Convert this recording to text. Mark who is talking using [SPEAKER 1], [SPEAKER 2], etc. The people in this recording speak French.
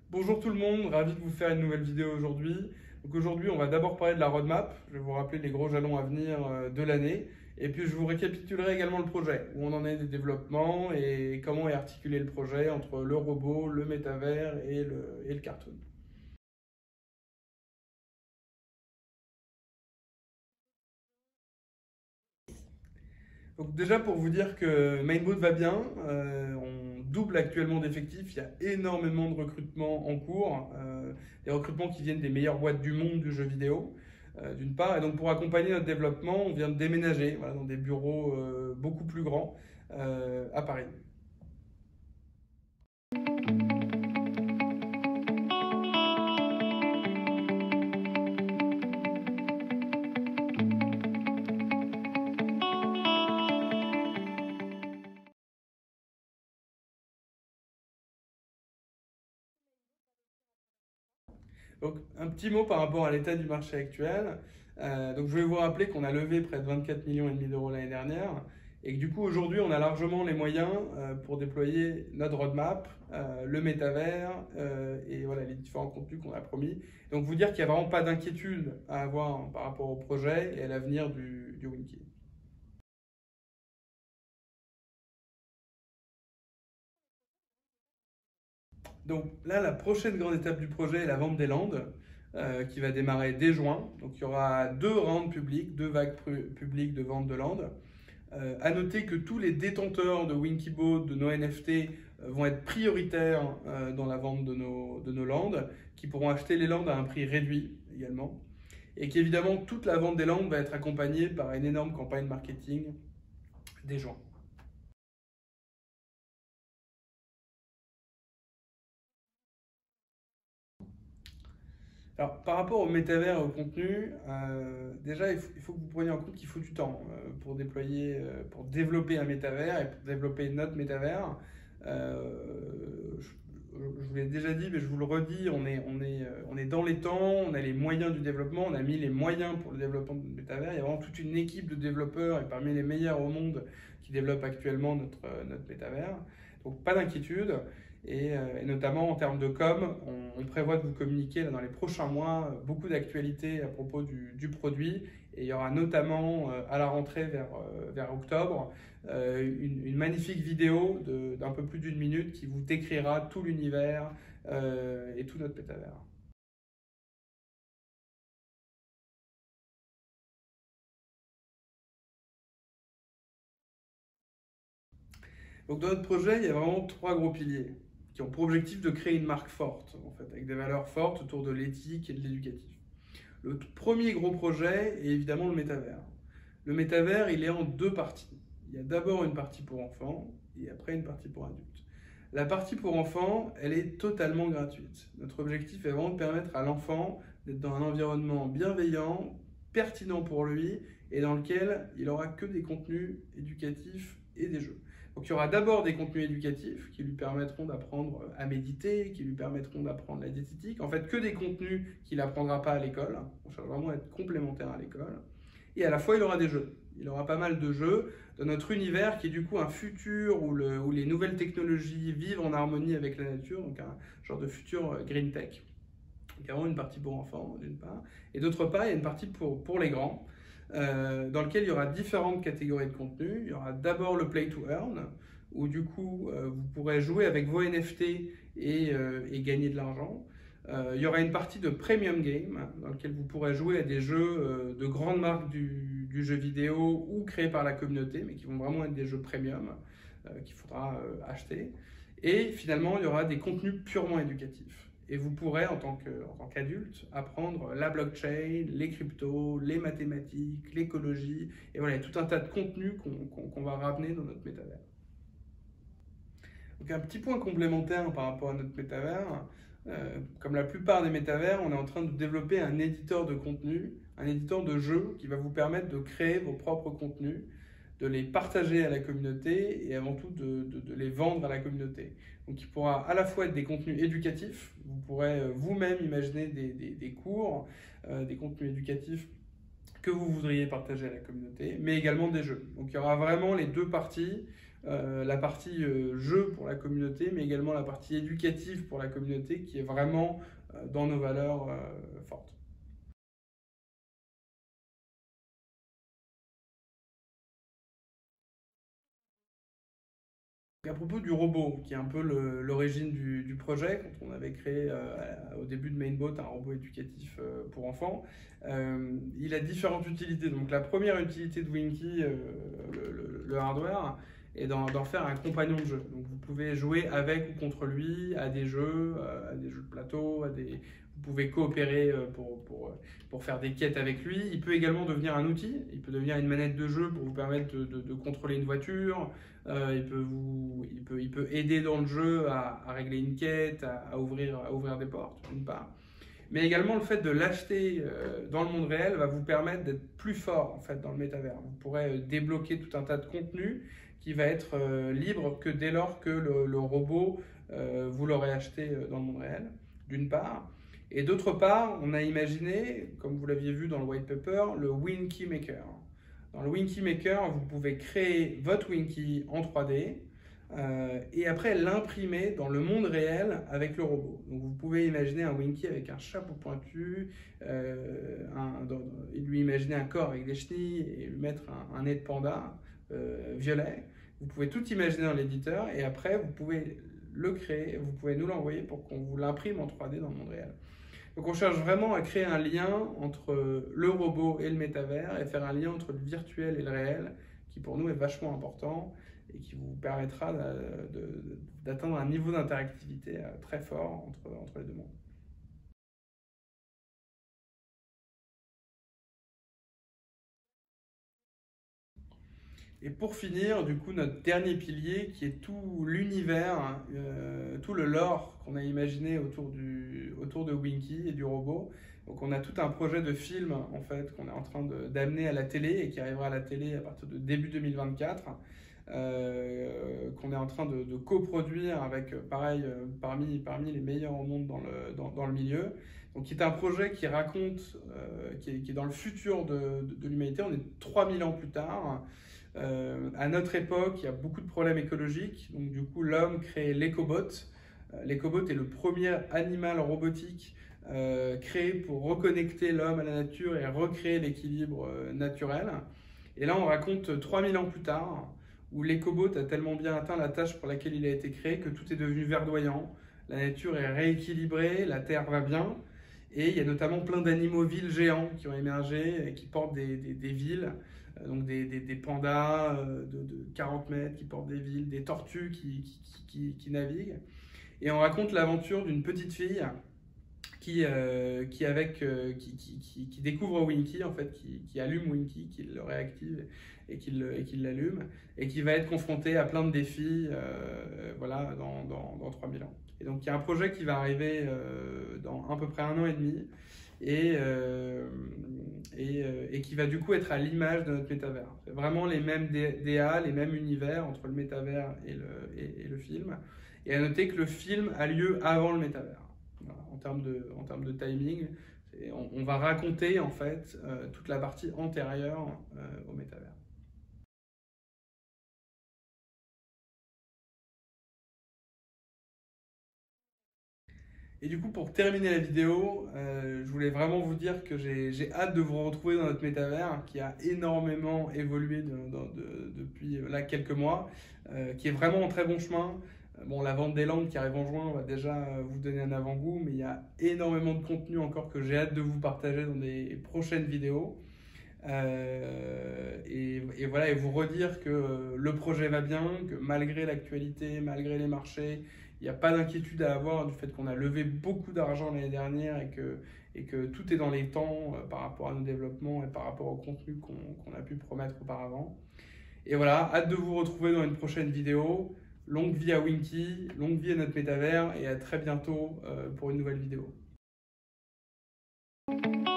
[SPEAKER 1] Bonjour tout le monde, ravi de vous faire une nouvelle vidéo aujourd'hui. Donc aujourd'hui, on va d'abord parler de la roadmap. Je vais vous rappeler les gros jalons à venir de l'année. Et puis je vous récapitulerai également le projet, où on en est des développements et comment est articulé le projet entre le robot, le métavers et le cartoon. Donc déjà pour vous dire que Mainboat va bien, on double actuellement d'effectifs, il y a énormément de recrutements en cours, des recrutements qui viennent des meilleures boîtes du monde du jeu vidéo, d'une part, et donc pour accompagner notre développement, on vient de déménager voilà, dans des bureaux beaucoup plus grands à Paris. Donc, un petit mot par rapport à l'état du marché actuel. Donc, je vais vous rappeler qu'on a levé près de 24 millions et demi d'euros l'année dernière et que du coup, aujourd'hui, on a largement les moyens pour déployer notre roadmap, le métavers et voilà, les différents contenus qu'on a promis. Donc, vous dire qu'il n'y a vraiment pas d'inquiétude à avoir par rapport au projet et à l'avenir du Winky. Donc là, la prochaine grande étape du projet est la vente des landes, qui va démarrer dès juin. Donc il y aura deux rounds publics, deux vagues publiques de vente de landes. À noter que tous les détenteurs de Winkyboat, de nos NFT, vont être prioritaires dans la vente de nos landes, qui pourront acheter les landes à un prix réduit également. Et qu'évidemment, toute la vente des landes va être accompagnée par une énorme campagne marketing dès juin. Alors, par rapport au métavers et au contenu, déjà, il faut que vous preniez en compte qu'il faut du temps pour déployer, pour développer un métavers et pour développer notre métavers. Je, je vous l'ai déjà dit, mais je vous le redis, on est dans les temps, on a les moyens du développement, on a mis les moyens pour le développement du métavers. Il y a vraiment toute une équipe de développeurs et parmi les meilleurs au monde qui développent actuellement notre métavers. Donc, pas d'inquiétude. Et notamment en termes de com, on prévoit de vous communiquer là, dans les prochains mois beaucoup d'actualités à propos du produit. Et il y aura notamment à la rentrée vers octobre une magnifique vidéo d'un peu plus d'une minute qui vous décrira tout l'univers et tout notre métavers. Donc dans notre projet, il y a vraiment trois gros piliers qui ont pour objectif de créer une marque forte, en fait, avec des valeurs fortes autour de l'éthique et de l'éducatif. Le premier gros projet est évidemment le métavers. Le métavers, il est en deux parties. Il y a d'abord une partie pour enfants et après une partie pour adultes. La partie pour enfants, elle est totalement gratuite. Notre objectif est vraiment de permettre à l'enfant d'être dans un environnement bienveillant, pertinent pour lui et dans lequel il n'aura que des contenus éducatifs et des jeux. Donc il y aura d'abord des contenus éducatifs qui lui permettront d'apprendre à méditer, qui lui permettront d'apprendre la diététique. En fait, que des contenus qu'il n'apprendra pas à l'école. On cherche vraiment à être complémentaire à l'école. Et à la fois, il aura des jeux. Il aura pas mal de jeux dans notre univers qui est du coup un futur où les nouvelles technologies vivent en harmonie avec la nature, donc un genre de futur green tech. Il y a vraiment une partie pour enfants, d'une part. Et d'autre part, il y a une partie pour les grands, dans lequel il y aura différentes catégories de contenu. Il y aura d'abord le Play to Earn, où du coup, vous pourrez jouer avec vos NFT et gagner de l'argent. Il y aura une partie de Premium Game, dans laquelle vous pourrez jouer à des jeux de grandes marques du jeu vidéo ou créés par la communauté, mais qui vont vraiment être des jeux premium qu'il faudra acheter. Et finalement, il y aura des contenus purement éducatifs. Et vous pourrez, en tant qu'adulte, apprendre la blockchain, les cryptos, les mathématiques, l'écologie. Et voilà, il y a tout un tas de contenus qu'on va ramener dans notre métavers. Donc un petit point complémentaire par rapport à notre métavers, comme la plupart des métavers, on est en train de développer un éditeur de contenu, un éditeur de jeu qui va vous permettre de créer vos propres contenus, de les partager à la communauté et avant tout de les vendre à la communauté. Donc il pourra à la fois être des contenus éducatifs, vous pourrez vous-même imaginer des cours, des contenus éducatifs que vous voudriez partager à la communauté, mais également des jeux. Donc il y aura vraiment les deux parties la partie jeu pour la communauté, mais également la partie éducative pour la communauté qui est vraiment dans nos valeurs fortes. À propos du robot, qui est un peu l'origine du projet, quand on avait créé au début de Mainboat un robot éducatif pour enfants, il a différentes utilités. Donc la première utilité de Winky, le hardware, est d'en faire un compagnon de jeu. Donc vous pouvez jouer avec ou contre lui à des jeux de plateau, vous pouvez coopérer pour faire des quêtes avec lui. Il peut également devenir un outil, il peut devenir une manette de jeu pour vous permettre de contrôler une voiture. Il peut aider dans le jeu à régler une quête, à ouvrir des portes, d'une part. Mais également, le fait de l'acheter dans le monde réel va vous permettre d'être plus fort en fait, dans le métavers. Vous pourrez débloquer tout un tas de contenu qui va être libre que dès lors que le robot, vous l'aurez acheté dans le monde réel, d'une part. Et d'autre part, on a imaginé, comme vous l'aviez vu dans le white paper, le Winky Maker. Dans le Winky Maker, vous pouvez créer votre Winky en 3D et après l'imprimer dans le monde réel avec le robot. Donc vous pouvez imaginer un Winky avec un chapeau pointu, lui imaginer un corps avec des chenilles et lui mettre un nez de panda violet. Vous pouvez tout imaginer dans l'éditeur et après vous pouvez le créer, vous pouvez nous l'envoyer pour qu'on vous l'imprime en 3D dans le monde réel. Donc on cherche vraiment à créer un lien entre le robot et le métavers et faire un lien entre le virtuel et le réel qui pour nous est vachement important et qui vous permettra d'atteindre un niveau d'interactivité très fort entre les deux mondes. Et pour finir, du coup, notre dernier pilier qui est tout l'univers, tout le lore qu'on a imaginé autour de Winky et du robot. Donc on a tout un projet de film en fait qu'on est en train d'amener à la télé et qui arrivera à la télé à partir de début 2024, qu'on est en train de coproduire avec pareil parmi les meilleurs au monde dans le milieu. Donc qui est un projet qui raconte, qui est dans le futur de l'humanité. On est 3000 ans plus tard. À notre époque, il y a beaucoup de problèmes écologiques. Donc, du coup, l'homme crée l'Ecobot. L'Ecobot est le premier animal robotique créé pour reconnecter l'homme à la nature et recréer l'équilibre naturel. Et là, on raconte 3000 ans plus tard, où l'Ecobot a tellement bien atteint la tâche pour laquelle il a été créé que tout est devenu verdoyant. La nature est rééquilibrée, la terre va bien. Et il y a notamment plein d'animaux-villes géants qui ont émergé et qui portent des villes. Donc des pandas de 40 mètres qui portent des villes, des tortues qui naviguent. Et on raconte l'aventure d'une petite fille qui découvre Winky, en fait, qui allume Winky, qui le réactive et qui l'allume, et qui va être confrontée à plein de défis voilà, dans 3000 ans. Et donc il y a un projet qui va arriver dans à peu près 1 an et demi, et qui va du coup être à l'image de notre métavers. C'est vraiment les mêmes DA, les mêmes univers entre le métavers et le film. Et à noter que le film a lieu avant le métavers. Voilà, en termes de timing, on va raconter en fait toute la partie antérieure au métavers. Et du coup, pour terminer la vidéo, je voulais vraiment vous dire que j'ai hâte de vous retrouver dans notre métavers qui a énormément évolué depuis là quelques mois, qui est vraiment en très bon chemin. Bon, la vente des langues qui arrive en juin va déjà vous donner un avant-goût, mais il y a énormément de contenu encore que j'ai hâte de vous partager dans des prochaines vidéos. Et voilà, et vous redire que le projet va bien, que malgré l'actualité, malgré les marchés, il n'y a pas d'inquiétude à avoir du fait qu'on a levé beaucoup d'argent l'année dernière et que tout est dans les temps par rapport à nos développements et par rapport au contenu qu'on a pu promettre auparavant. Et voilà, hâte de vous retrouver dans une prochaine vidéo. Longue vie à Winky, longue vie à notre métavers et à très bientôt pour une nouvelle vidéo.